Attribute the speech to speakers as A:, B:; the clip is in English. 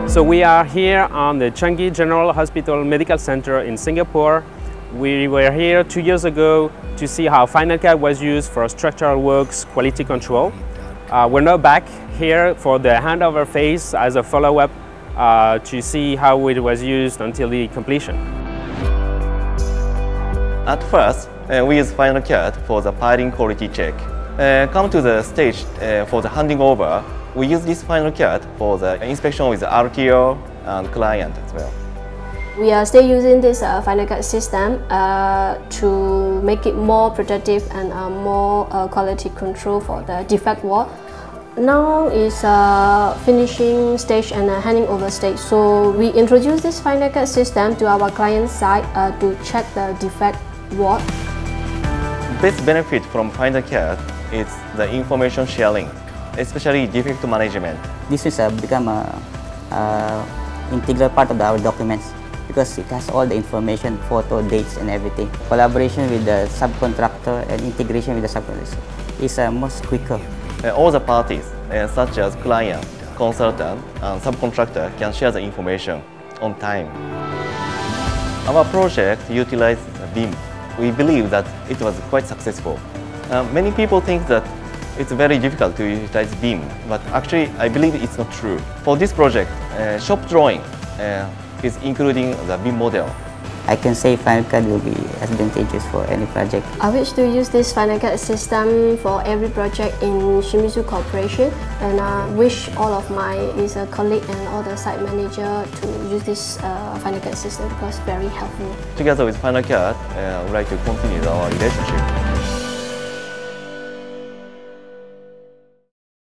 A: So we are here on the Changi General Hospital Medical Center in Singapore. We were here 2 years ago to see how Finalcad was used for structural works quality control. We're now back here for the handover phase as a follow-up to see how it was used until the completion.
B: At first, we use Finalcad for the piling quality check. Come to the stage for the handing over. We use this Finalcad for the inspection with the RTO and client as well.
C: We are still using this Finalcad system to make it more productive and more quality control for the defect ward. Now is finishing stage and handing over stage. So we introduce this Finalcad system to our client side to check the defect ward.
B: Best benefit from Finalcad is the information sharing, especially defect management.
D: This has become an integral part of our documents because it has all the information, photo, dates and everything. Collaboration with the subcontractor and integration with the subcontractor is much quicker.
B: All the parties, such as client, consultant and subcontractor, can share the information on time. Our project utilizes BIM. We believe that it was quite successful. Many people think that it's very difficult to utilize BIM, but actually I believe it's not true. For this project, shop drawing is including the BIM model.
D: I can say Finalcad will be advantageous for any project.
C: I wish to use this Finalcad system for every project in Shimizu Corporation, and I wish all of my colleague and all the site manager to use this Finalcad system because it's very helpful.
B: Together with Finalcad, I would like to continue our relationship.